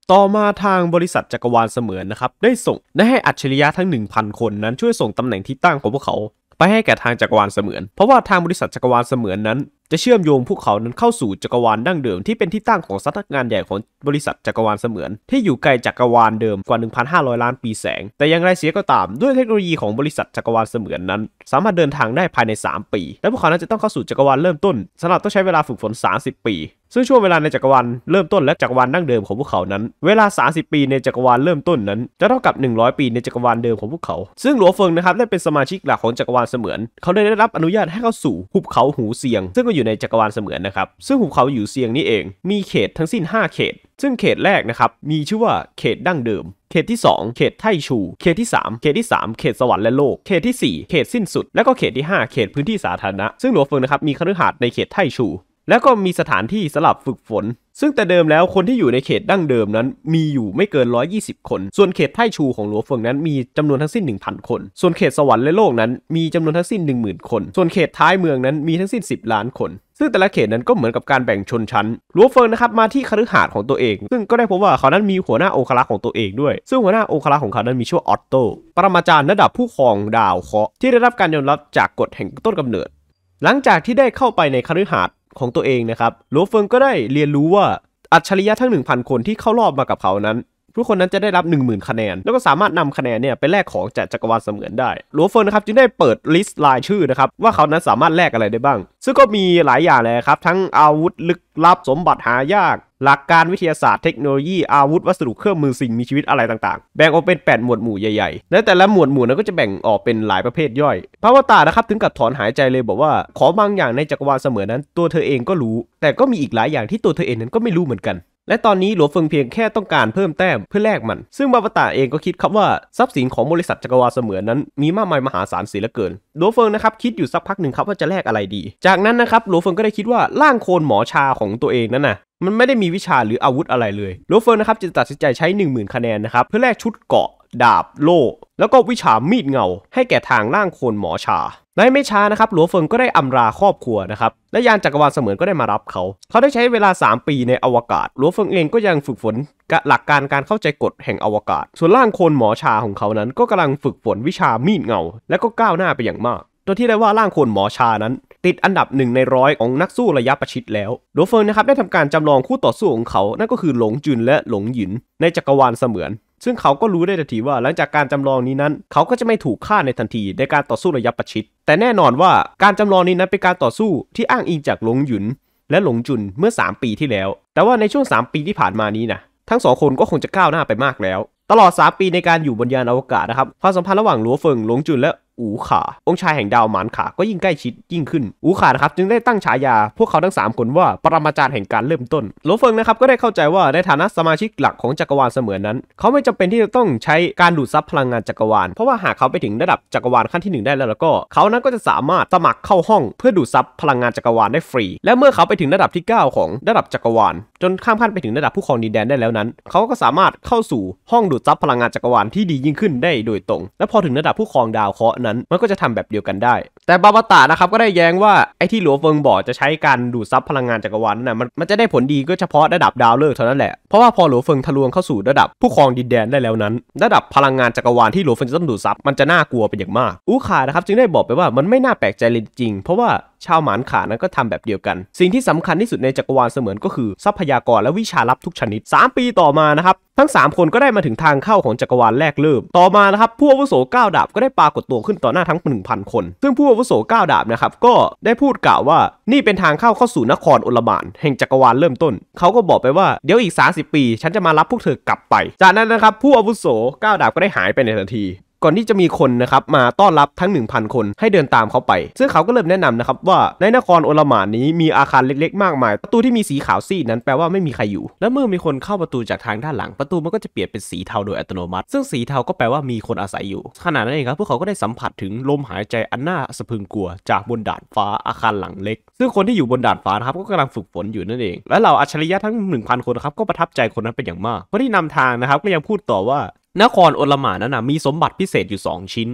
ต่อมาทางบริษัทจักรวาลเสมือนนะครับได้ให้อัจฉริยะทั้ง 1,000 คนนั้นช่วยส่งตำแหน่งที่ตั้งของพวกเขาไปให้แก่ทางจักรวาลเสมือนเพราะว่าทางบริษัทจักรวาลเสมือนนั้นจะเชื่อมโยงพวกเขานั้นเข้าสู่จักรวาลดั้งเดิมที่เป็นที่ตั้งของสำนักงานใหญ่ของบริษัทจักรวาลเสมือนที่อยู่ไกลจักรวาลเดิมกว่า 1,500 ล้านปีแสงแต่อย่างไรเสียก็ตามด้วยเทคโนโลยีของบริษัทจักรวาลเสมือนนั้นสามารถเดินทางได้ภายใน3 ปีและพวกเขานั้นจะต้องเข้าสู่จักรวาลเริ่มต้นสำหรับต้องใช้เวลาฝึกฝน30 ปีซึ่งช่วงเวลาในจักรวาลเริ่มต้นและจักรวาลดั้งเดิมของพวกเขานั้นเวลา30 ปีในจักรวาลเริ่มต้นนั้นจะเท่ากับ100 ปีในจักรวาลเดิมของพวกเขาซึ่งหลัวเฟิงนะครับได้เป็นสมาชิกหลักของจักรวาลเสมือนเขาได้รับอนุญาตให้เข้าสู่หุบเขาหูเซียงซึ่งก็อยู่ในจักรวาลเสมือนนะครับซึ่งหุบเขาหูเซียงนี้เองมีเขตทั้งสิ้น5 เขตซึ่งเขตแรกนะครับมีชื่อว่าเขตดั้งเดิมเขตที่2เขตไทชูเขตที่3เขตที่3เขตสวรรค์และโลกเขตที่4เขตสิ้นสุดและก็เขตที่5เขตพื้นที่สาธารณะซึ่งหลัวเฟิงนะครับมีคฤหาสน์ในเขตไทชูแล้วก็มีสถานที่สำหรับฝึกฝนซึ่งแต่เดิมแล้วคนที่อยู่ในเขตดั้งเดิมนั้นมีอยู่ไม่เกิน120 คนส่วนเขตไทชูของหลัวเฟิงนั้นมีจำนวนทั้งสิ้น 1,000 คนส่วนเขตสวรรค์และโลกนั้นมีจำนวนทั้งสิ้น 10,000 คนส่วนเขตท้ายเมืองนั้นมีทั้งสิ้น10 ล้านคนซึ่งแต่ละเขตนั้นก็เหมือนกับการแบ่งชนชั้นหลัวเฟิงนะครับมาที่คฤหาสน์ของตัวเองซึ่งก็ได้พบว่าเขานั้นมีหัวหน้าองครักษ์ของตัวเองด้วยซึ่งหัวหน้าองครักษ์ของเขานั้นมีชื่อออตโตปรมาจารย์ระดับผู้ครองดาวเคราะห์ที่ได้รับการยอมรับจากกฎแห่งต้นกำเนิดหลังจากที่ได้เข้าไปในคฤหาสน์ของตัวเองนะครับหลัวเฟิงก็ได้เรียนรู้ว่าอัจฉริยะทั้ง 1,000 คนที่เข้ารอบมากับเขานั้นทุกคนนั้นจะได้รับ 10,000 คะแนนแล้วก็สามารถนำคะแนนเนี่ยไปแลกของจากจักรวาลเสมือนได้หลัวเฟิงนะครับจึงได้เปิดลิสต์รายชื่อนะครับว่าเขานั้นสามารถแลกอะไรได้บ้างซึ่งก็มีหลายอย่างเลยครับทั้งอาวุธลึกลับสมบัติหายากหลักการวิทยาศาสตร์เทคโนโลยีอาวุธวัสดุเครื่องมือสิ่งมีชีวิตอะไรต่างๆแบ่งออกเป็น8 หมวดหมู่ใหญ่ๆและแต่ละหมวดหมู่นั้นก็จะแบ่งออกเป็นหลายประเภทย่อยพระวตารนะครับถึงกับถอนหายใจเลยบอกว่าของบางอย่างในจักรวาลเสมือนนั้นตัวเธอเองก็รู้แต่ก็มีอีกหลายอย่างที่ตัวเธอเองนั้นก็ไม่รู้เหมือนกันและตอนนี้หลัวเฟิงเพียงแค่ต้องการเพิ่มแต้มเพื่อแลกมันซึ่งบาวตารเองก็คิดครับว่าทรัพย์สินของบริษัทจักรวาลเสมือนนั้นมีมากมายมหาศาลเสียเหลือเกินหลัวเฟิงนะครับคิดอยู่สักพักหนึ่งครับว่าจะแลกอะไรดีจากนั้นนะครับหลัวเฟิงก็ได้คิดว่าร่างโคลนหมอชาของตัวเองนั้นนะมันไม่ได้มีวิชาหรืออาวุธอะไรเลยหลัวเฟิงนะครับจึงตัดสินใจใช้ 10,000 คะแนนนะครับเพื่อแลกชุดเกราะดาบโล่แล้วก็วิชามีดเงาให้แก่ทางร่างโคลนหมอชาและไม่ช้านะครับหลัวเฟิงก็ได้อำลาครอบครัวนะครับและยานจักรวาลเสมือนก็ได้มารับเขาได้ใช้เวลา3 ปีในอวกาศหลัวเฟิงเองก็ยังฝึกฝนหลักการเข้าใจกฎแห่งอวกาศส่วนร่างโคลนหมอชาของเขานั้นก็กำลังฝึกฝนวิชามีดเงาและก็ก้าวหน้าไปอย่างมากโดยที่ได้ว่าร่างโคลนหมอชานั้นติดอันดับ1 ใน 100ของนักสู้ระยะประชิดแล้วหลัวเฟิงนะครับได้ทำการจำลองคู่ต่อสู้ของเขานั่นก็คือหลงจุนและหลงหยินในจักรวาลเสมือนซึ่งเขาก็รู้ได้ทันทีว่าหลังจากการจำลองนี้นั้นเขาก็จะไม่ถูกฆ่าในทันทีในการต่อสู้ระยะประชิดแต่แน่นอนว่าการจำลองนี้นั้นเป็นการต่อสู้ที่อ้างอิงจากหลงหยุนและหลงจุนเมื่อ3 ปีที่แล้วแต่ว่าในช่วง3 ปีที่ผ่านมานี้นะทั้ง2 คนก็คงจะก้าวหน้าไปมากแล้วตลอด3 ปีในการอยู่บนยานอวกาศนะครับความสัมพันธ์ระหว่างหลัวเฟิงหลงจุนและอู่ขาองค์ชายแห่งดาวหมานขาก็ยิ่งใกล้ชิดยิ่งขึ้นอู่ขานะครับจึงได้ตั้งฉายาพวกเขาทั้ง3 คนว่าปรมาจารย์แห่งการเริ่มต้นหลัวเฟิงนะครับก็ได้เข้าใจว่าในฐานะสมาชิกหลักของจักรวาลเสมือนนั้นเขาไม่จำเป็นที่จะต้องใช้การดูดซับพลังงานจักรวาลเพราะว่าหากเขาไปถึงระดับจักรวาลขั้นที่1ได้แล้วก็เขานั้นก็จะสามารถสมัครเข้าห้องเพื่อดูดซับพลังงานจักรวาลได้ฟรีและเมื่อเขาไปถึงระดับที่9ของระดับจักรวาลจนข้ามขั้นไปถึงระดับผู้ครองดินแดนได้แล้วนั้นเขาก็สามารถเข้าสู่ห้องดูดซับพลังงานจักรวาลที่ดียิ่งขึ้นได้โดยตรงและพอถึงระดับผู้ครองดาวเคราะห์นั้นมันก็จะทำแบบเดียวกันได้แต่บาวตารนะครับก็ได้แย้งว่าไอ้ที่หลัวเฟิงบอกจะใช้การดูดซับพลังงานจักรวาลนั้นมันจะได้ผลดีก็เฉพาะระดับดาวฤกษ์เท่านั้นแหละเพราะว่าพอหลัวเฟิงทะลวงเข้าสู่ระดับผู้ครองดินแดนได้แล้วนั้นระดับพลังงานจักรวาลที่หลัวเฟิงจะต้องดูดซับมันจะน่ากลัวเป็นอย่างมากอู่ขานะครับจึงได้บอกไปว่ามันไม่น่าแปลกใจเลยจริงเพราะว่าชาวหมานขานั้นก็ทำแบบเดียวกันสิ่งที่สำคัญที่สุดในจักรวาลเสมือนก็คือทรัพยากรและวิชาลับทุกชนิด3 ปีต่อมานะครับทั้ง3 คนก็ได้มาถึงทางเข้าของจักรวาลแรกเริ่มต่อมานะครับผู้อาวุโส9 ดาบก็ได้ปรากฏตัวขึ้นต่อหน้าทั้ง 1,000 คนซึ่งผู้อาวุโส9 ดาบนะครับก็ได้พูดกล่าวว่านี่เป็นทางเข้าสู่นครโอลหม่านแห่งจักรวาลเริ่มต้นเขาก็บอกไปว่าเดี๋ยวอีก30 ปีฉันจะมารับพวกเธอกลับไปจากนั้นนะครับผู้อาวุโส9 ดาบก็ได้หายไปในทันทีก่อนที่จะมีคนนะครับมาต้อนรับทั้ง 1,000 คนให้เดินตามเขาไปซึ่งเขาก็เริ่มแนะนำนะครับว่าในนครโอลหม่านนี้มีอาคารเล็กๆมากมายประตูที่มีสีขาวซีดนั้นแปลว่าไม่มีใครอยู่และเมื่อมีคนเข้าประตูจากทางด้านหลังประตูมันก็จะเปลี่ยนเป็นสีเทาโดยอัตโนมัติซึ่งสีเทาก็แปลว่ามีคนอาศัยอยู่ขณะนั้นเองครับพวกเขาก็ได้สัมผัสถึงลมหายใจอันน่าสะพรึงกลัวจากบนดาดฟ้าอาคารหลังเล็กซึ่งคนที่อยู่บนดาดฟ้าครับก็กำลังฝึกฝนอยู่นั่นเองและเหล่าอัจฉริยะทั้ง 1,000 คนครับก็ประทับใจคนนั้นเป็นอย่างมากคนที่นำทางนะครับก็ยังพูดต่อว่านครโอลหม่านนั้นมีสมบัติพิเศษอยู่2 ชิ้น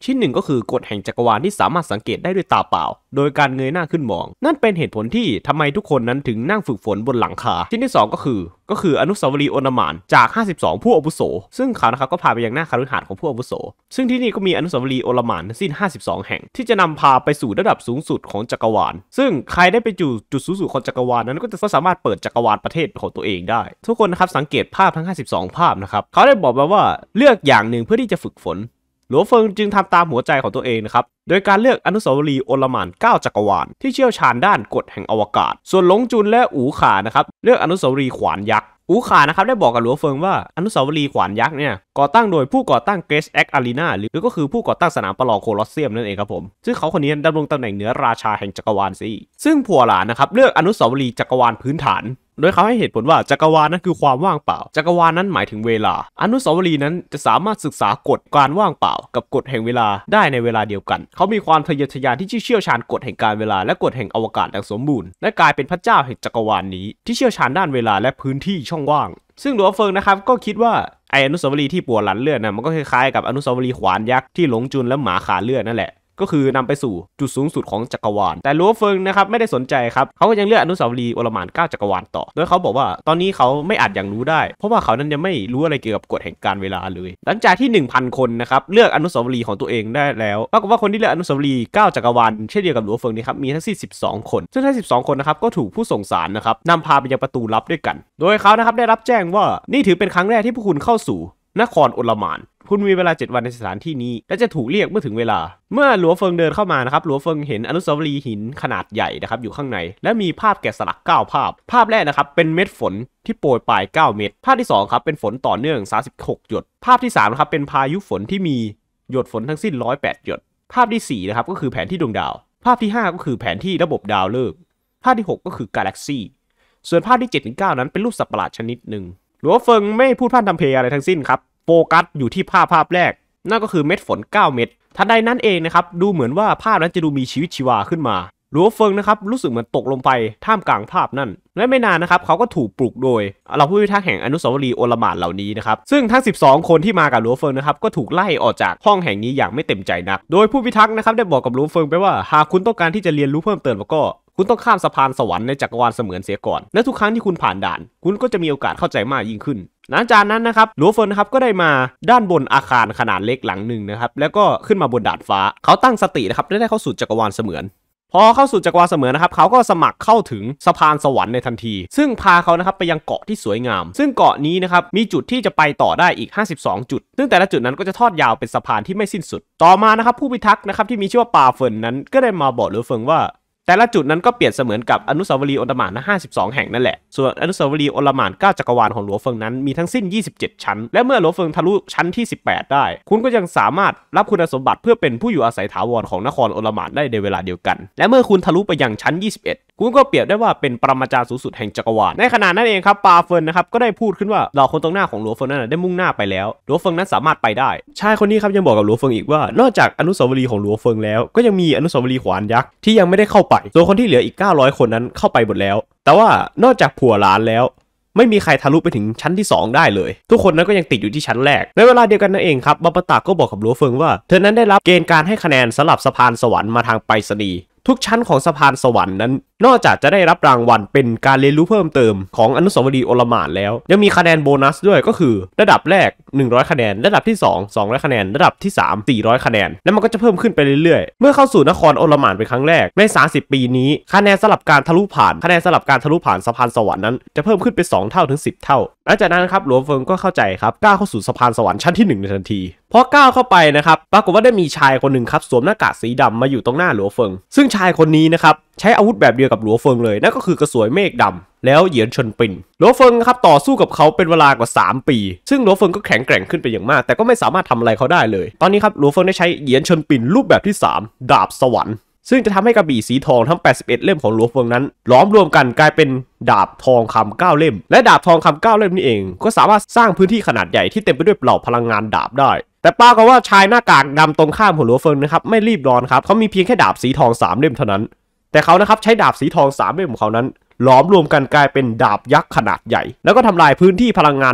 ชิ้นหนึ่งก็คือกฎแห่งจักรวาลที่สามารถสังเกตได้ด้วยตาเปล่าโดยการเงยหน้าขึ้นมองนั่นเป็นเหตุผลที่ทำไมทุกคนนั้นถึงนั่งฝึกฝนบนหลังคาชิ้นที่2ก็คืออนุสาวรีย์โอลหม่านจาก52ผู้อาวุโสซึ่งเขานะครับก็พาไปยังหน้าคฤหาสน์ของผู้อาวุโสซึ่งที่นี่ก็มีอนุสาวรีย์โอลหม่านทั้งสิ้น52แห่งที่จะนำพาไปสู่ระดับสูงสุดของจักรวาลซึ่งใครได้ไปจุดสูงสุดของจักรวาลนั้นก็จะสามารถเปิดจักรวาลประเทศของตัวเองได้ทุกคนนะครับสังเกตภาพทั้ง52ภาพนะครับเขาได้บอกมาว่าเลือกอย่างหนึ่งเพื่อที่จะฝึกฝนหลัวเฟิงจึงทำตามหัวใจของตัวเองนะครับโดยการเลือกอนุสาวรีย์โอลหม่าน9จักรวาลที่เชี่ยวชาญด้านกฎแห่งอวกาศส่วนหลงจุนและอู๋ขานะครับเลือกอนุสาวรีย์ขวานยักษ์อู๋ขานะครับได้บอกกับหลัวเฟิงว่าอนุสาวรีย์ขวานยักษ์เนี่ยก่อตั้งโดยผู้ก่อตั้งเกรซแอคอารีนาหรือก็คือผู้ก่อตั้งสนามประลองโคลอสเซียมนั่นเองครับผมซึ่งเขาคนนี้ดำรงตำแหน่งเหนือราชาแห่งจักรวาลซีซึ่งผัวหลานนะครับเลือกอนุสาวรีย์จักรวาลพื้นฐานโดยเขาให้เหตุผลว่าจักรวาลนั้นคือความว่างเปล่าจักรวาลนั้นหมายถึงเวลาอนุสาวรีย์นั้นจะสามารถศึกษากฎการว่างเปล่ากับกฎแห่งเวลาได้ในเวลาเดียวกันเขามีความทะเยอทะยานที่เชี่ยวชาญกฎแห่งการเวลาและกฎแห่งอวกาศอย่างสมบูรณ์และกลายเป็นพระเจ้าแห่งจักรวาลนี้ที่เชี่ยวชาญด้านเวลาและพื้นที่ช่องว่างซึ่งหลัวเฟิงนะครับก็คิดว่าไออนุสาวรีย์ที่ปัวหลันเลือดนะมันก็คล้ายๆกับอนุสาวรีย์ขวานยักษ์ที่หลงจุนและหมาขาเลือดนั่นแหละก็คือนำไปสู่จุดสูงสุดของจักรวาลแต่หลัวเฟิงนะครับไม่ได้สนใจครับเขาก็ยังเลือกอนุสาวรีย์โอลหม่าน9จักรวาลต่อโดยเขาบอกว่าตอนนี้เขาไม่อาจอย่างรู้ได้เพราะว่าเขานั้นยังไม่รู้อะไรเกี่ยวกับกฎแห่งการเวลาเลยหลังจากที่ 1,000 คนนะครับเลือกอนุสาวรีย์ของตัวเองได้แล้วปรากฏว่าคนที่เลือกอนุสาวรีย์9จักรวาลเช่นเดียวกับหลัวเฟิงนี่ครับมีทั้งสิ้น12คนซึ่งทั้ง12คนนะครับก็ถูกผู้ส่งสารนะครับนำพาไปยังประตูลับด้วยกันโดยเขานะครับได้รับแจ้งว่านี่ถือเป็นครั้งแรกที่พวกคุณเข้าสู่นครโอลหม่านคุณมีเวลา7วันในสถานที่นี้และจะถูกเรียกเมื่อถึงเวลาเมื่อหลัวเฟิงเดินเข้ามานะครับหลัวเฟิงเห็นอนุสาวรีย์หินขนาดใหญ่นะครับอยู่ข้างในและมีภาพแกะสลัก9ภาพแรกนะครับเป็นเม็ดฝนที่โปรยปลาย9เม็ดภาพที่2ครับเป็นฝนต่อเนื่อง36หยดภาพที่3นะครับเป็นพายุฝนที่มีหยดฝนทั้งสิ้น108หยดภาพที่4นะครับก็คือแผนที่ดวงดาวภาพที่5ก็คือแผนที่ระบบดาวฤกษ์ภาพที่6ก็คือกาแล็กซี่ส่วนภาพที่7ถึง9นั้นเป็นรูปสัตว์ประหลาดชนิดหนึ่งหลัวเฟิงไม่พูดพร่ำทำเพลงอะไรทั้งสิ้นครับโฟกัสอยู่ที่ภาพแรกนั่นก็คือเม็ดฝน9เม็ดทันใดนั้นเองนะครับดูเหมือนว่าภาพนั้นจะดูมีชีวิตชีวาขึ้นมาหลัวเฟิงนะครับรู้สึกเหมือนตกลงไปท่ามกลางภาพนั่นและไม่นานนะครับเขาก็ถูกปลุกโดยเราผู้พิทักษ์แห่งอนุสาวรีย์โอลหม่านเหล่านี้นะครับซึ่งทั้ง12คนที่มากับหลัวเฟิงนะครับก็ถูกไล่ออกจากห้องแห่งนี้อย่างไม่เต็มใจนักโดยผู้พิทักษ์นะครับได้บอกกับหลัวเฟิงไปว่าหากคุณต้องการที่จะเรียนรู้เพิ่มเติมแล้วก็คุณต้องข้ามสะพานสวรรค์ในจักรวาลเสมือนเสียก่อนและทุกครั้งที่คุณผ่านด่านคุณก็จะมีโอกาสเข้าใจมากยิ่งขึ้นหลังจากนั้นนะครับหลัวเฟิงนะครับก็ได้มาด้านบนอาคารขนาดเล็กหลังหนึ่งนะครับแล้วก็ขึ้นมาบนดาดฟ้าเขาตั้งสตินะครับได้เข้าสู่จักรวาลเสมือนพอเข้าสู่จักรวาลเสมือนนะครับเขาก็สมัครเข้าถึงสะพานสวรรค์ในทันทีซึ่งพาเขานะครับไปยังเกาะที่สวยงามซึ่งเกาะนี้นะครับมีจุดที่จะไปต่อได้อีก52จุดซึ่งแต่ละจุดนั้นก็จะทอดยาวเป็นสะพานที่ไม่สิ้นสุดต่อมานะครับผู้พิทักษ์นะครับที่มีชื่อว่าปาเฟินนั้นก็ได้มาบอกหลัวเฟิงว่าแต่ละจุดนั้นก็เปรียบเสมือนกับอนุสาวรีย์โอลหม่าน52แห่งนั่นแหละส่วนอนุสาวรีย์โอลหม่าน9จักรวาลของหลัวเฟิงนั้นมีทั้งสิ้น27ชั้นและเมื่อหลัวเฟิงทะลุชั้นที่18ได้คุณก็ยังสามารถรับคุณสมบัติเพื่อเป็นผู้อยู่อาศัยถาวรของนครโอลหม่านได้ในเวลาเดียวกันและเมื่อคุณทะลุไปยังชั้น21คุณก็เปรียบได้ว่าเป็นปรมาจารย์สูงสุดแห่งจักรวาลในขณะนั้นเองครับปาเฟินนะครับก็ได้พูดขึ้นว่าเราคนตรงหน้าของหลัวเฟิงนั้นได้มุ่งหน้าไปแล้วหลัวเฟิงนั้นสามารถไปได้ชายคนนี้ครับยังบอกกับหลัวเฟิงอีกว่านอกจากอนุสาวรีย์ของหลัวเฟิงแล้วก็ยังมีอนุสาวรีย์ขวานยักษ์ที่ยังไม่ได้เข้าไปส่วนคนที่เหลืออีก900คนนั้นเข้าไปหมดแล้วแต่ว่านอกจากผัวหลานแล้วไม่มีใครทะลุไปถึงชั้นที่2ได้เลยทุกคนนั้นก็ยังติดอยู่ที่ชั้นแรกในเวลาเดียวกันนั่นเองครับบัปปะตาก็บอกกับหลัวเฟิงว่าเธอนั้นได้รับเกณฑ์การให้คะแนนสำหรับสะพานสวรรค์มาทางไปรษณีย์ทุกชั้นของสะพานสวรรค์นั้นนอกจากจะได้รับรางวัลเป็นการเรียนรู้เพิ่มเติมของอนุสาวรีย์โอลหม่านแล้วยังมีคะแนนโบนัสด้วยก็คือระดับแรก100คะแนนระดับที่2 200คะแนนระดับที่3 400คะแนนและมันก็จะเพิ่มขึ้นไปเรื่อยๆเมื่อเข้าสู่นครโอลหม่านเป็นครั้งแรกใน30ปีนี้คะแนนสำหรับการทะลุผ่านสะพานสวรรค์นั้นจะเพิ่มขึ้นเป็น2เท่าถึง10เท่าหลังจากนั้นครับหลัวเฟิงก็เข้าใจครับก้าวเข้าสู่สะพานสวรรค์ชั้นที่1ในทันทีพอก้าวเข้าไปนะครับปรากฏว่าได้มีชายคนหนึ่งครับสวมหน้ากากสีดำมาอยู่ตรงหน้าหลัวเฟิงซึ่งชายคนนี้นะครับใช้อาวุธแบบเดียวกับหลัวเฟิงเลยนั่นก็คือกระสวยเมฆดำแล้วเหยียนเฉินปินหลัวเฟิงครับต่อสู้กับเขาเป็นเวลากว่า3ปีซึ่งหลัวเฟิงก็แข็งแกร่งขึ้นไปอย่างมากแต่ก็ไม่สามารถทำอะไรเขาได้เลยตอนนี้ครับหลัวเฟิงได้ใช้เหยียนเฉินปินรูปแบบที่3ดาบสวรรค์ซึ่งจะทำให้กระบี่สีทองทั้ง81เล่มของหลัวเฟิงนั้นล้อมรวมกันกลายเป็นดาบทองคำ9เล่มและดาบทองคำ9เล่มนี่เองก็สามารถสร้างพื้นที่ขนาดใหญ่ที่เต็มไปด้วยเหล่าพลังงานดาบได้แต่ปรากฏว่าชายหน้ากากดำตรงข้ามของหลัวเฟิงนะครับไม่รีบร้อนครับเขามีเพียงแค่ดาบสีทอง3เล่มเท่านั้นแต่เขานะครับใช้ดาบสีทอง3เล่มของเขานั้นล้อมรวมกันกลายเป็นดาบยักษ์ขนาดใหญ่แล้วก็ทำลายพื้นที่พลังงานดาบ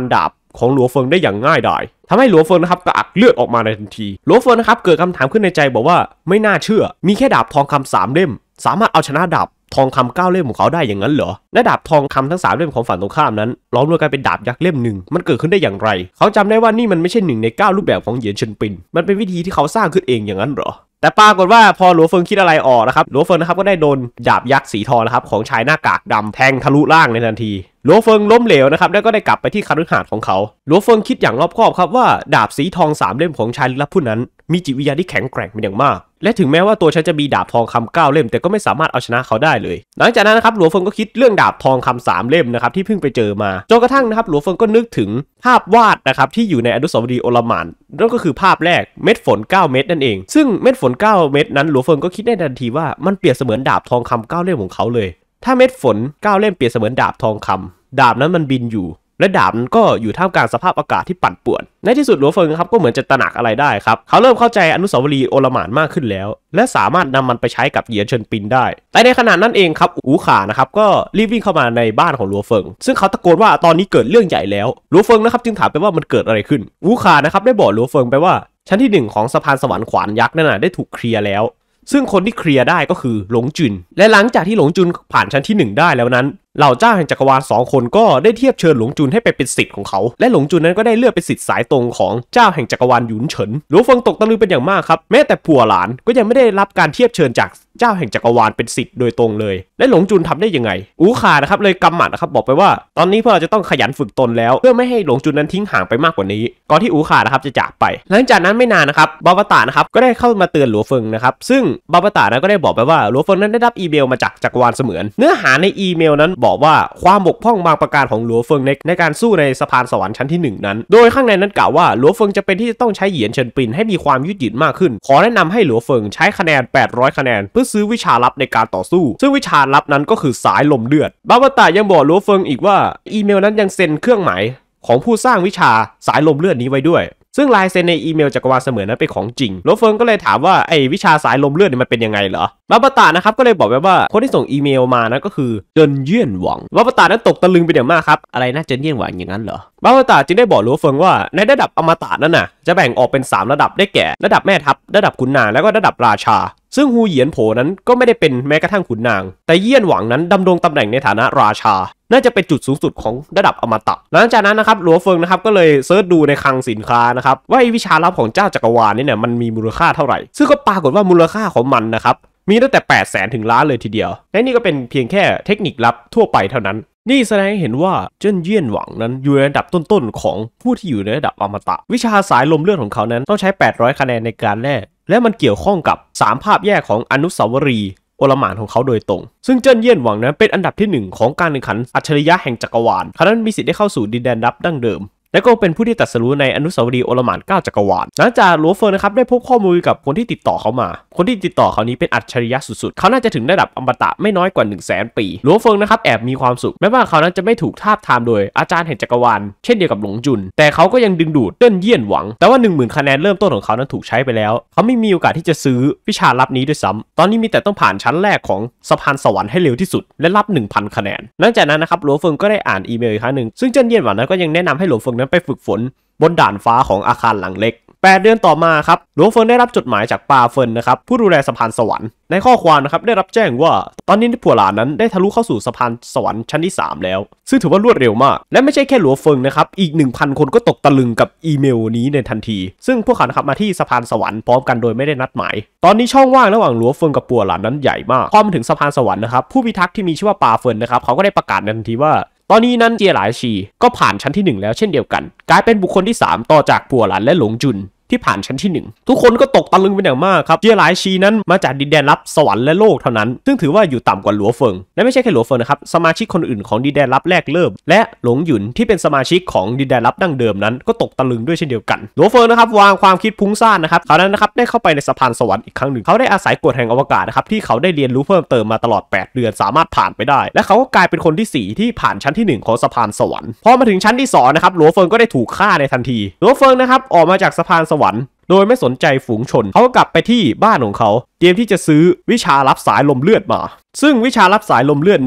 ของหลัวเฟิงได้อย่างง่ายดายทำให้หลัวเฟิงนะครับกระอักเลือดออกมาในทันทีหลัวเฟิงนะครับเกิดคำถามขึ้นในใจบอกว่าไม่น่าเชื่อมีแค่ดาบทองคำ3 เล่มสามารถเอาชนะดาบทองคำ9 เล่มของเขาได้อย่างนั้นเหรอและดาบทองคำทั้ง3 เล่มของฝั่งตรงข้ามนั้นล้อมรวมกันเป็นดาบยักษ์เล่มหนึ่งมันเกิดขึ้นได้อย่างไรเขาจำได้ว่านี่มันไม่ใช่1 ใน 9รูปแบบของเหยียนเฉินปินมันเป็นวิธีที่เขาสร้างขึ้นเองอย่างนั้นเหรอแต่ปรากฏว่าพอหลัวเฟิงคิดอะไรออกนะครับหลัวเฟิงนะครับก็ได้โดนดาบยักษ์สีทองนะครับของชายหน้ากากดำแทงทะลุร่างในทันทีหลัวเฟิงล้มเหลวนะครับแล้วก็ได้กลับไปที่คฤหาสน์ของเขาหลัวเฟิงคิดอย่างรอบคอบครับว่าดาบสีทอง3 เล่มของชายลึกลับผู้นั้นมีจิตวิญญาณที่แข็งแกร่งเป็นอย่างมากและถึงแม้ว่าตัวฉันจะมีดาบทองคำ9 เล่มแต่ก็ไม่สามารถเอาชนะเขาได้เลยหลังจากนั้นนะครับหลัวเฟิงก็คิดเรื่องดาบทองคำ3 เล่มนะครับที่เพิ่งไปเจอมาจนกระทั่งนะครับหลัวเฟิงก็นึกถึงภาพวาดนะครับที่อยู่ในอนุสาวรีย์โอลหม่านนั่นก็คือภาพแรกเม็ดฝน9 เม็ดนั่นเองซึ่งเม็ดฝน9 เม็ดนั้นหลัวเฟิงก็คิดได้ทันทีว่ามันเปรียบเสมือนดาบทองคำ9 เล่มของเขาเลยถ้าเม็ดฝน9 เล่มเปรียบเสมือนดาบทองคำดาบนั้นมันบินอยู่และดาบนั้นก็อยู่ท่ามกลางสภาพอากาศที่ปั่นป่วนในที่สุดหลัวเฟิงครับก็เหมือนจะตระหนักอะไรได้ครับเขาเริ่มเข้าใจอนุสาวรีย์โอลหม่านมากขึ้นแล้วและสามารถนำมันไปใช้กับเหยียนเฉินปินได้แต่ในขณะนั้นเองครับอูข่านะครับก็รีบวิ่งเข้ามาในบ้านของหลัวเฟิงซึ่งเขาตะโกนว่าตอนนี้เกิดเรื่องใหญ่แล้วหลัวเฟิงนะครับจึงถามไปว่ามันเกิดอะไรขึ้นอูข่านะครับได้บอกหลัวเฟิงไปว่าชั้นที่1ของสะพานสวรรค์ขวานยักษ์นั่นน่ะได้ถูกเคลียร์แล้วซึ่งคนที่เคลียร์ได้ก็คือหลงจุนและหลังจากที่หลงจุนผ่านชั้นที่1ได้แล้วนั้นเหล่าเจ้าแห่งจักรวาล2 คนก็ได้เทียบเชิญหลงจุนให้ไปเป็นศิษย์ของเขาและหลงจุนนั้นก็ได้เลือกเป็นศิษย์สายตรงของเจ้าแห่งจักรวาลหยุนเฉินหลัวเฟิงตกตะลึงเป็นอย่างมากครับแม้แต่ผัวหลานก็ยังไม่ได้รับการเทียบเชิญจากเจ้าแห่งจักรวาลเป็นศิษย์โดยตรงเลยและหลงจุนทำได้ยังไงอูข่านะครับเลยกำหมัดนะครับบอกไปว่าตอนนี้พวกเราจะต้องขยันฝึกตนแล้วเพื่อไม่ให้หลงจุนนั้นทิ้งห่างไปมากกว่านี้ก่อนที่อูข่านะครับจะจากไปหลังจากนั้นไม่นานนะครับบาบาตะนะครับก็ได้เข้ามาเตือนหลัวเฟิงนะครับซึ่งบาบาตะนั้นก็ได้บอกไปว่าหลัวเฟิงนั้นได้รับอีเมลมาจากจักรวาลเสมือนเนื้อหาในอีเมลนั้นบอกว่าความบกพร่องบางประการของหลัวเฟิงในการสู้ในสะพานสวรรค์ชั้นที่1นั้นโดยข้างในนั้นกล่าวว่าหลัวเฟิงจะเป็นที่จะต้องใช้เหยียนเฉินปินให้มีความยืดหยุ่นมากขึ้นขอแนะนำให้หลัวเฟิงใช้คะแนน800 คะแนนเพื่อซื้อวิชาลับในการต่อสู้ซึ่งวิชาลับนั้นก็คือสายลมเลือดบาบาตะยังบอกหลัวเฟิงอีกว่าอีเมลนั้นยังเซ็นเครื่องหมายของผู้สร้างวิชาสายลมเลือดนี้ไว้ด้วยซึ่งลายเซ็นในอีเมลจักรวาลเสมือนนั้นเป็นของจริงหลัวเฟิงก็เลยถามว่าไอ้วิชาสายลมเลือดนี่มันเป็นยังไงเหรอบาบาตะนะครับก็เลยบอกไว้ว่าคนที่ส่งอีเมลมานั้นก็คือเจินเยี่ยนหวังบาบาตะนั้นตกตะลึงเป็นอย่างมากครับอะไรนะเจินเยี่ยนหวังอย่างนั้นเหรอบาบาตะจึงได้บอกหลัวเฟิงว่าในระดับอมตะนั้นน่ะจะแบ่งออกเป็น3 ระดับได้แก่ระดับแม่ทัพระดับขุนนางแล้วก็ระดับราชาซึ่งฮูเหยียนโผนั้นก็ไม่ได้เป็นแม้กระทั่งขุนนางแต่เยี่ยนหวังนั้นดำรงตำแหน่งในฐานะราชาน่าจะเป็นจุดสูงสุดของระดับอมตะหลังจากนั้นนะครับหลัวเฟิงนะครับก็เลยเซิร์ชดูในคลังสินค้านะครับว่าวิชาลับของเจ้าจักรวาลนี่เนี่ยมันมีมูลค่าเท่าไหร่ซึ่งก็ปรากฏว่ามูลค่าของมันนะครับมีตั้งแต่800,000 ถึงล้านเลยทีเดียวและนี่ก็เป็นเพียงแค่เทคนิคลับทั่วไปเท่านั้นนี่แสดงให้เห็นว่าเจิ้นเยี่ยนหวังนั้นอยู่ในระดับต้นๆของผู้ที่อยู่ในระดับอมตะวิชาสายลมเลือดของเขานั้นต้องใช้800 คะแนนในการแลกและมันเกี่ยวข้องกับ3 ภาพแยกของอนุสาวรีย์โอลหม่านของเขาโดยตรงซึ่งเจิ้นเยี่ยนหวังนั้นเป็นอันดับที่1ของการแข่งขันอัจฉริยะแห่งจักรวาลเขานั้นมีสิทธิ์ได้เข้าสู่ดินแดนลับดั้งเดิมและก็เป็นผู้ที่ตรัสรู้ในอนุสาวรีย์โอลหม่าน9 จักรวาลหลังจากหลัวเฟิงนะครับได้พบข้อมูลกับคนที่ติดต่อเขามาคนที่ติดต่อเขานี้เป็นอัจฉริยะสุดๆเขาน่าจะถึงระดับอมตะไม่น้อยกว่า 100,000 ปีหลัวเฟิงนะครับแอบมีความสุขแม้ว่าเขานั้นจะไม่ถูกทาบทามโดยอาจารย์แห่งจักรวาลเช่นเดียวกับหลงจุนแต่เขาก็ยังดึงดูดเจิ้นเยี่ยนหวังแต่ว่า 10,000 คะแนนเริ่มต้นของเขานั้นถูกใช้ไปแล้วเขาไม่มีโอกาสที่จะซื้อวิชาลับนี้ด้วยซ้ำตอนนี้มีแต่ต้องผ่านชั้นแรกของสะพานสวรรค์ให้เร็วที่สุดและรับ 1,000 คะแนนหลังจากนั้นนะครับหลัวเฟิงก็ได้อ่านอีเมลอีกครั้งหนึ่งซึ่งเจิ้นเยี่ยนหวังนั้นก็ยังแนะนำให้หลัวเฟิงนั้นไปฝึกฝนบนด่านฟ้าของอาคารหลังเล็ก8 เดือนต่อมาครับหลวงเฟิงได้รับจดหมายจากปาเฟินนะครับผู้ดูแลสะพานสวรรค์ในข้อความนะครับได้รับแจ้งว่าตอนนี้ผัวหลานนั้นได้ทะลุเข้าสู่สะพานสวรรค์ชั้นที่3แล้วซึ่งถือว่ารวดเร็วมากและไม่ใช่แค่หลวงเฟิงนะครับอีก 1,000 คนก็ตกตะลึงกับอีเมลนี้ในทันทีซึ่งพวกเขานะครับมาที่สะพานสวรรค์พร้อมกันโดยไม่ได้นัดหมายตอนนี้ช่องว่างระหว่างหลวงเฟิงกับผัวหลานนั้นใหญ่มากพอมาถึงสะพานสวรรค์นะครับผู้พิทักษ์ที่มีชื่อว่าปาเฟินนะครับเขาก็ได้ประกาศในทันทีว่าตอนนี้นั้นเจียหลายชีก็ผ่านชั้นที่1แล้วเช่นเดียวกันกลายเป็นบุคคลที่3ต่อจากผัวหลานและหลงจุนที่ผ่านชั้นที่1ทุกคนก็ตกตะลึงเป็นอย่างมากครับเจียหลายชีนั้นมาจากดินแดนลับสวรรค์และโลกเท่านั้นซึ่งถือว่าอยู่ต่ำกว่าหลัวเฟิงและไม่ใช่แค่หลัวเฟิงนะครับสมาชิกคนอื่นของดินแดนลับแรกเริ่มและหลงหยุนที่เป็นสมาชิกของดินแดนลับดั้งเดิมนั้นก็ตกตะลึงด้วยเช่นเดียวกันหลัวเฟิงนะครับวางความคิดพุ่งซ่านนะครับเขานั้นนะครับได้เข้าไปในสะพานสวรรค์อีกครั้งหนึ่งเขาได้อาศัยกฎแห่งอวกาศนะครับที่เขาได้เรียนรู้เพิ่มเติมมาตลอด8 เดือนสามารถผ่านไปได้และเขาก็กลายเป็นคนที่4ที่ผ่านชั้นที่1ของสะพานสวรรค์พอมาถึงชั้นที่2นะครับหลัวเฟิงก็ได้ถูกฆ่าในทันทีหลัวเฟิงนะครับออกมาจากสะพานสวรรค์โดยไม่สนใจฝูงชนเขาก็กลับไปที่บ้านของเขาเตรียมที่จะซื้อวิชาลับสายลมเลือดมาซึ่งวิชาลับสายลมเลือดนี้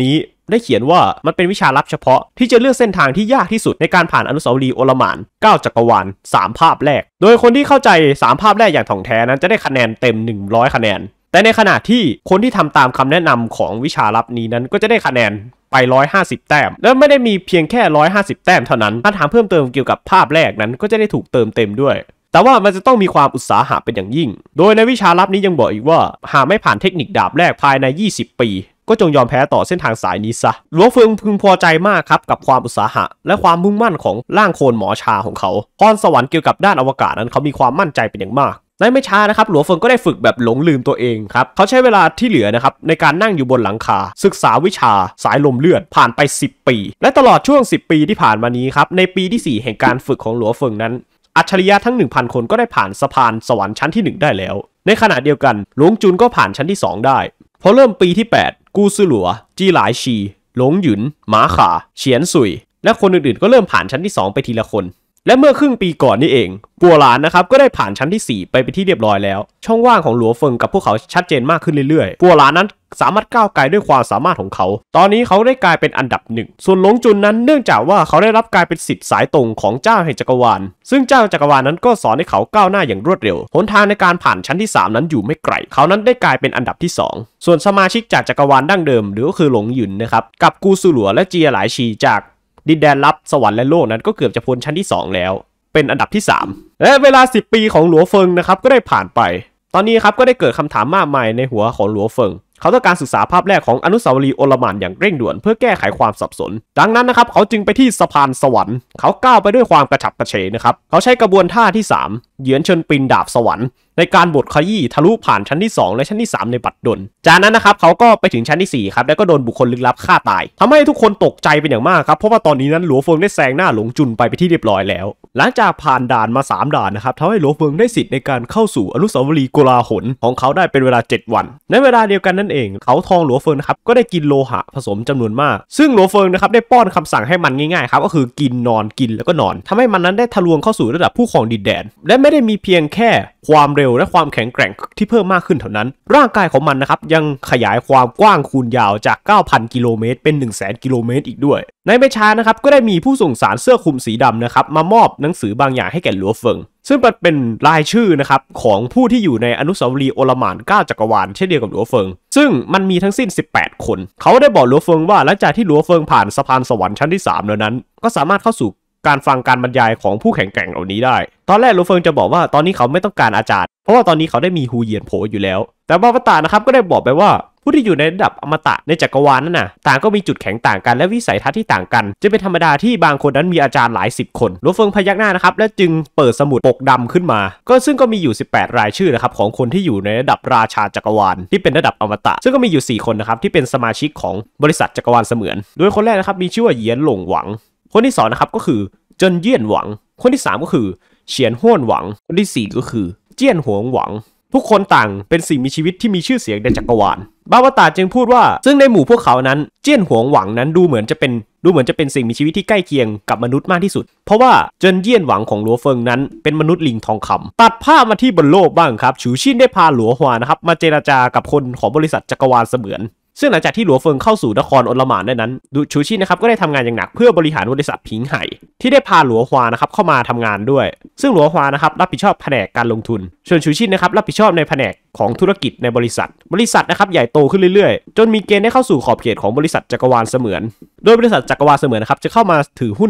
ได้เขียนว่ามันเป็นวิชาลับเฉพาะที่จะเลือกเส้นทางที่ยากที่สุดในการผ่านอนุสาวรีย์โอลหม่าน9จักรวาล3ภาพแรกโดยคนที่เข้าใจ3ภาพแรกอย่างถ่องแท้นั้นจะได้คะแนนเต็ม100คะแนนแต่ในขณะที่คนที่ทำตามคำแนะนำของวิชาลับนี้นั้นก็จะได้คะแนนไป150แต้มและไม่ได้มีเพียงแค่150แต้มเท่านั้นถ้าถามเพิ่มเติมเกี่ยวกับภาพแรกนั้นก็จะได้ถูกเติมเต็มด้วยแต่ว่ามันจะต้องมีความอุตสาหะเป็นอย่างยิ่งโดยในวิชาลับนี้ยังบอกอีกว่าหากไม่ผ่านเทคนิคดาบแรกภายใน20ปีก็จงยอมแพ้ต่อเส้นทางสายนี้ซะหลวงเฟิงพึงพอใจมากครับกับความอุตสาหะและความมุ่งมั่นของร่างโคลนหมอชาของเขาพรสวรรค์เกี่ยวกับด้านอวกาศนั้นเขามีความมั่นใจเป็นอย่างมากในไม่ช้านะครับหลวงเฟิงก็ได้ฝึกแบบหลงลืมตัวเองครับเขาใช้เวลาที่เหลือนะครับในการนั่งอยู่บนหลังคาศึกษาวิชาสายลมเลือดผ่านไป10ปีและตลอดช่วง10ปีที่ผ่านมานี้ครับในปีที่4แห่งการฝึกของหลวงเฟิงนั้นอัจฉริยะทั้ง 1,000 คนก็ได้ผ่านสะพานสวรรค์ชั้นที่1ได้แล้วในขณะเดียวกันหลวงจุนก็ผ่านชั้นที่2ได้พอเริ่มปีที่8กูซือหลัวจีหลายชีหลงหยุนหมาขาเฉียนสุยและคนอื่นๆก็เริ่มผ่านชั้นที่2ไปทีละคนและเมื่อครึ่งปีก่อนนี่เองปัวหลานนะครับก็ได้ผ่านชั้นที่4ไปเป็นที่เรียบร้อยแล้วช่องว่างของหลัวเฟิงกับพวกเขาชัดเจนมากขึ้นเรื่อยๆปัวหลานนั้นสามารถก้าวไกลด้วยความสามารถของเขาตอนนี้เขาได้กลายเป็นอันดับ1ส่วนหลงจุนนั้นเนื่องจากว่าเขาได้รับการเป็นศิษย์สายตรงของเจ้าแห่งจักรวาลซึ่งเจ้าจักรวาลนั้นก็สอนให้เขาก้าวหน้าอย่างรวดเร็วหนทางในการผ่านชั้นที่3นั้นอยู่ไม่ไกลเขานั้นได้กลายเป็นอันดับที่2ส่วนสมาชิกจากจักรวาลดั้งเดิมหรือก็คือหลงหยุนนะครับกับกูซูหลัวและเจียหลายชีจากดินแดนลับสวรรค์และโลกนั้นก็เกือบจะพ้นชั้นที่2แล้วเป็นอันดับที่3และเวลา10ปีของหลัวเฟิงนะครับก็ได้ผ่านไปตอนนี้ครับก็ได้เกิดคำถามมากมายในหัวของหลัวเฟิงเขาต้องการศึกษาภาพแรกของอนุสาวรีย์โอลหม่านอย่างเร่งด่วนเพื่อแก้ไขความสับสนดังนั้นนะครับเขาจึงไปที่สะพานสวรรค์เขาก้าวไปด้วยความกระฉับกระเฉงนะครับเขาใช้กระบวนท่าที่3เหยียนเชิญปินดาบสวรรค์ในการบดขยี้ทะลุผ่านชั้นที่2และชั้นที่3ในบัดดลจากนั้นนะครับเขาก็ไปถึงชั้นที่4ครับแล้วก็โดนบุคคลลึกลับฆ่าตายทำให้ทุกคนตกใจเป็นอย่างมากครับเพราะว่าตอนนี้นั้นหลัวเฟิงได้แซงหน้าหลงจุนไปที่เรียบร้อยแล้วหลังจากผ่านด่านมา3ด่านนะครับทำให้หลัวเฟิงได้สิทธิ์ในการเข้าสู่อนุสาวรีย์โกลาหลของเขาได้เป็นเวลา7วันในเวลาเดียวกันนั่นเองเขาทองหลัวเฟิงนะครับก็ได้กินโลหะผสมจำนวนมากซึ่งหลัวเฟิงนะครับได้ป้อนคำสั่งให้มันง่ายๆครับก็คือกินนอนกินแล้วก็นอนทำให้มันนั้นได้ทะลวงเข้าสู่ระดับผู้ครองดินแดนและไม่ได้มีเพียงแค่ความเร็วและความแข็งแกร่งที่เพิ่มมากขึ้นเท่านั้นร่างกายของมันนะครับยังขยายความกว้างคูณยาวจาก 9,000 กิโลเมตรเป็น 100,000 กิโลเมตรอีกด้วยในไม่ช้านะครับก็ได้มีผู้ส่งสารเสื้อคลุมสีดำนะครับมามอบหนังสือบางอย่างให้แก่หลัวเฟิงซึ่งเป็นรายชื่อนะครับของผู้ที่อยู่ในอนุสาวรีย์โอลหม่าน9จักรวาลเช่นเดียวกับหลัวเฟิงซึ่งมันมีทั้งสิ้น18คนเขาได้บอกหลัวเฟิงว่าหลังจากที่หลัวเฟิงผ่านสะพานสวรรค์ชั้นที่3แล้วนั้นก็สามารถเข้าสู่การฟังการบรรยายของผู้แข็งแกร่งเหล่านี้ได้ตอนแรกหลัวเฟิงจะบอกว่าตอนนี้เขาไม่ต้องการอาจารย์เพราะว่าตอนนี้เขาได้มีฮูเยียนโผอยู่แล้วแต่บาปตานะครับก็ได้บอกไปว่าผู้ที่อยู่ในระดับอมตะในจักรวาลนั้นน่ะต่างก็มีจุดแข็งต่างกันและวิสัยทัศน์ที่ต่างกันจะเป็นธรรมดาที่บางคนนั้นมีอาจารย์หลาย10คนหลัวเฟิงพยักหน้านะครับและจึงเปิดสมุดปกดำขึ้นมาก็ซึ่งก็มีอยู่18รายชื่อนะครับของคนที่อยู่ในระดับราชาจักรวาลที่เป็นระดับอมตะซึ่งก็มีอยู่4คนนะครับที่เป็นสมาชิกของบริษัทจักรวาลเสมือนโดยคนแรกนะครับมีชื่อว่าเหยียนหลงหวังคนที่2นะครับก็คือเจินเยี่ยนหวังคนที่3ก็คือเฉียนห้วนหวังคนที่4ก็คือเจี้ยนหวงหวังทุกคนต่างเป็นสิ่งมีชีวิตที่มีชื่อเสียงในจักรวาลบาวตาจึงพูดว่าซึ่งในหมู่พวกเขานั้นเจี้ยนหวงหวังนั้นดูเหมือนจะเป็นสิ่งมีชีวิตที่ใกล้เคียงกับมนุษย์มากที่สุดเพราะว่าเจินเยี่ยนหวังของหลัวเฟิงนั้นเป็นมนุษย์ลิงทองคำตัดภาพมาที่บนโลกบ้างครับฉูชินได้พาหลัวฮวานะครับมาเจรจากับคนของบริษัทจักรวาลเสมือนซึ่งหลังจากที่หลัวเฟิงเข้าสู่นครโอลหม่านได้นั้นฉูชินนะครับก็ได้ทำงานอย่างหนักเพื่อบริหารบริษัทผิงไห่ที่ได้พาหลัวฮวานะครับเข้ามาทำงานด้วยซึ่งหลัวฮวานะครับรับผิดชอบแผนกการลงทุนส่วนฉูชินนะครับรับผิดชอบในแผนกของธุรกิจในบริษัทนะครับใหญ่โตขึ้นเรื่อยๆจนมีเกณฑ์ได้เข้าสู่ขอบเขตของบริษัทจักรวาลเสมือนโดยบริษัทจักรวาลเสมือนนะครับจะเข้ามาถือหุ้น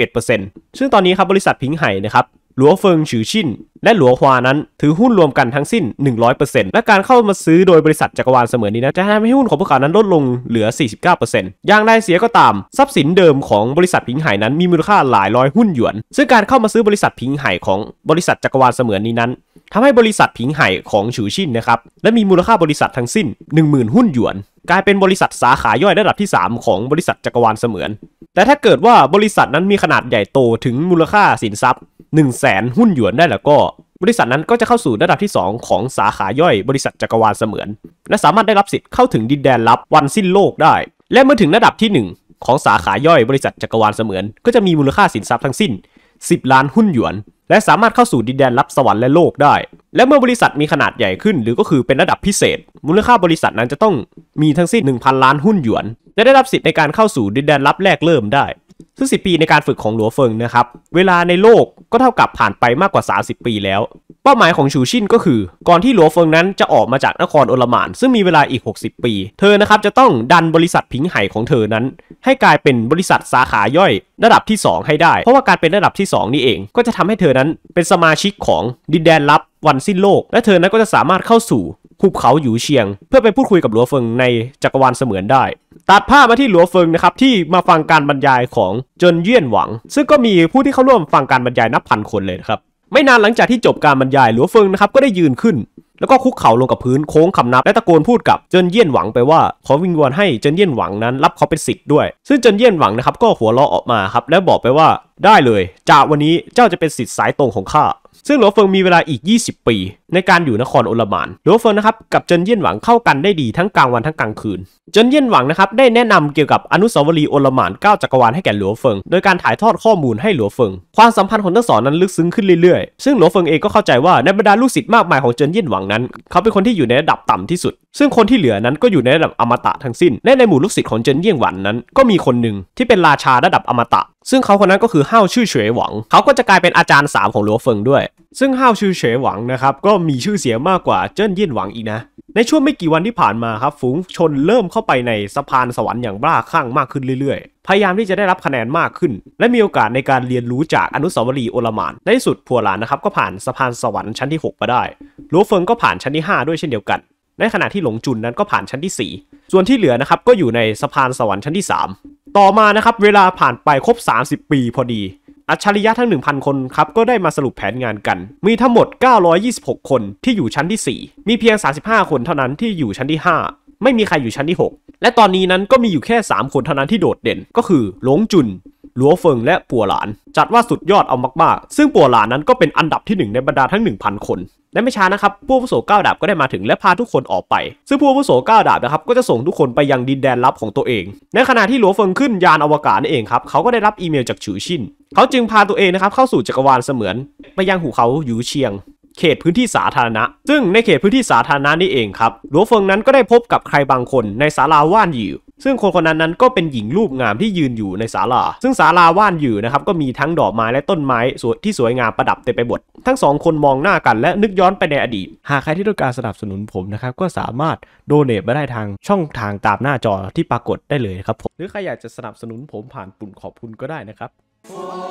51% ซึ่งตอนนี้ครับบริษัทผิงไห่นะครับหลัวเฟิงฉือชินและหลัวฮวานั้นถือหุ้นรวมกันทั้งสิ้น 100% และการเข้ามาซื้อโดยบริษัทจักรวาลเสมือนนี้นะจะทำให้หุ้นของพวกเขานั้นลดลงเหลือ 49% อย่างใดเสียก็ตามทรัพย์สินเดิมของบริษัทผิงไห่นั้นมีมูลค่าหลายร้อยหุ้นหยวนซึ่งการเข้ามาซื้อบริษัทผิงไห่ของบริษัทจักรวาลเสมือนนี้นั้นทำให้บริษัทผิงไห่ของฉือชินนะครับและมีมูลค่าบริษัททั้งสิ้น 10,000 หุ้นหยวนกลายเป็นบริษัทสาขาย่อยระดับที่3ของบริษัทจักรวาลเสมือนแต่ถ้าเกิดว่าบริษัทนั้นมีขนาดใหญ่โตถึงมูลค่าสินทรัพย์100,000 หุ้นหยวนได้แล้วก็บริษัทนั้นก็จะเข้าสู่ระดับที่2ของสาขาย่อยบริษัทจักรวาลเสมือนและสามารถได้รับสิทธิ์เข้าถึงดินแดนลับวันสิ้นโลกได้และเมื่อถึงระดับที่1ของสาขาย่อยบริษัทจักรวาลเสมือนก็จะมีมูลค่าสินทรัพย์ทั้งสิ้น10 ล้านหุ้นหยวนและสามารถเข้าสู่ดินแดนลับสวรรค์และโลกได้และเมื่อบริษัทมีขนาดใหญ่ขึ้นหรือก็คือเป็นระดับพิเศษมูลค่าบริษัทนั้นจะต้องมีทั้งสิ้น 1,000 ล้านหุ้นหยวนจะได้รับสิทธิ์ในการเข้าสู่ดินแดนลับแรกเริ่มได้ซึ่ง10 ปีในการฝึกของหลัวเฟิงนะครับเวลาในโลกก็เท่ากับผ่านไปมากกว่า30 ปีแล้วเป้าหมายของฉูชินก็คือก่อนที่หลัวเฟิงนั้นจะออกมาจากนครโอลหม่านซึ่งมีเวลาอีก60 ปีเธอนะครับจะต้องดันบริษัทผิงไห่ของเธอนั้นให้กลายเป็นบริษัทสาขาย่อยระดับที่2ให้ได้เพราะว่าการเป็นระดับที่2นี่เองก็จะทำให้เธอนั้นเป็นสมาชิกของดินแดนลับวันสิ้นโลกและเธอนั้นก็จะสามารถเข้าสู่หุบเขาหยูเชียงเพื่อไปพูดคุยกับหลัวเฟิงในจักรวาลเสมือนได้ตัดภาพมาที่หลัวเฟิงนะครับที่มาฟังการบรรยายของเจินเยี่ยนหวังซึ่งก็มีผู้ที่เข้าร่วมฟังการบรรยายนับพันคนเลยครับไม่นานหลังจากที่จบการบรรยายหลัวเฟิงนะครับก็ได้ยืนขึ้นแล้วก็คุกเข่าลงกับพื้นโค้งคำนับและตะโกนพูดกับเจินเยี่ยนหวังไปว่าขอวิงวอนให้เจินเยี่ยนหวังนั้นรับเขาเป็นศิษย์ด้วยซึ่งเจินเยี่ยนหวังนะครับก็หัวเราะออกมาครับและบอกไปว่าได้เลยจากวันนี้เจ้าจะเป็นศิษย์สายตรงของข้าซึ่งหลัวเฟิงมีเวลาอีก20 ปีในการอยู่นครโอลหม่านหลัวเฟิงนะครับกับเจินเยี่ยนหวังเข้ากันได้ดีทั้งกลางวันทั้งกลางคืนเจินเยี่ยนหวังนะครับได้แนะนำเกี่ยวกับอนุสาวรีย์โอลหม่าน9 จักรวาลให้แก่หลัวเฟิงโดยการถ่ายทอดข้อมูลให้หลัวเฟิงความสัมพันธ์ของทั้งสองนั้นลึกซึ้งขึ้นเรื่อยๆซึ่งหลัวเฟิงเองก็เข้าใจว่าในบรรดาลูกศิษย์มากมายของเจินเยี่ยนหวังนั้นเขาเป็นคนที่อยู่ในระดับต่ำที่สุดซึ่งคนที่เหลือนั้นก็อยู่ในระดับอมตะทั้งสิ้นและในหมู่ลูกศิษย์ของเจินเยี่ยนหวังนั้นก็มีคนหนึ่งที่เป็นราชาระดับอมตะซึ่งเขาคนนั้นก็คือห้าวชื่อเฉวยหวังเขาก็จะกลายเป็นอาจารย์3ของหลัวเฟิงด้วยซึ่งห้าวชื่อเฉวยหวังนะครับก็มีชื่อเสียงมากกว่าเจิ้นเยี่ยนหวังอีกนะในช่วงไม่กี่วันที่ผ่านมาครับฝูงชนเริ่มเข้าไปในสะพานสวรรค์อย่างบ้าคลั่งมากขึ้นเรื่อยๆพยายามที่จะได้รับคะแนนมากขึ้นและมีโอกาสในการเรียนรู้จากอนุสาวรีย์โอลหม่านในที่สุดพัวหลานนะครับก็ผ่านสะพานสวรรค์ชั้นที่6มาได้หลัวเฟิงก็ผ่านชั้นที่5ด้วยเช่นเดียวกันในขณะที่หลงจุนนั้นก็ผ่านชั้นที่4ส่วนที่เหลือนะครับก็อยู่ในสะพานสวรรค์ชั้นที่3ต่อมานะครับเวลาผ่านไปครบ30 ปีพอดีอัจฉริยะทั้ง 1,000 คนครับก็ได้มาสรุปแผนงานกันมีทั้งหมด926 คนที่อยู่ชั้นที่4มีเพียง35 คนเท่านั้นที่อยู่ชั้นที่5ไม่มีใครอยู่ชั้นที่6และตอนนี้นั้นก็มีอยู่แค่3 คนเท่านั้นที่โดดเด่นก็คือหลงจุนหลัวเฟิงและปัวหลานจัดว่าสุดยอดเอามากๆซึ่งปัวหลานนั้นก็เป็นอันดับที่1ในบรรดาทั้ง 1,000 คนและไม่ช้านะครับผู้อาวุโส9 ดาบก็ได้มาถึงและพาทุกคนออกไปซึ่งผู้อาวุโส9 ดาบนะครับก็จะส่งทุกคนไปยังดินแดนลับของตัวเองในขณะที่หลัวเฟิงขึ้นยานอวกาศนั่นเองครับเขาก็ได้รับอีเมลจากฉูชินเขาจึงพาตัวเองนะครับเข้าสู่จักรวาลเสมือนไปยังหุบเขาหยูเชียงเขตพื้นที่สาธารณะซึ่งในเขตพื้นที่สาธารณะนี่เองครับหลัวเฟิงนั้นก็ได้พบกับใครบางคนในศาลาว่านหยู่ซึ่งคนนั้นก็เป็นหญิงรูปงามที่ยืนอยู่ในศาลาซึ่งศาลาว่านหยู่นะครับก็มีทั้งดอกไม้และต้นไม้ที่สวยงามประดับเต็มไปหมดทั้ง2 คนมองหน้ากันและนึกย้อนไปในอดีตหากใครที่ต้องการสนับสนุนผมนะครับก็สามารถโดเนทมาได้ทางช่องทางตามหน้าจอที่ปรากฏได้เลยครับผมหรือใครอยากจะสนับสนุนผมผ่านปุ่มขอบคุณก็ได้นะครับ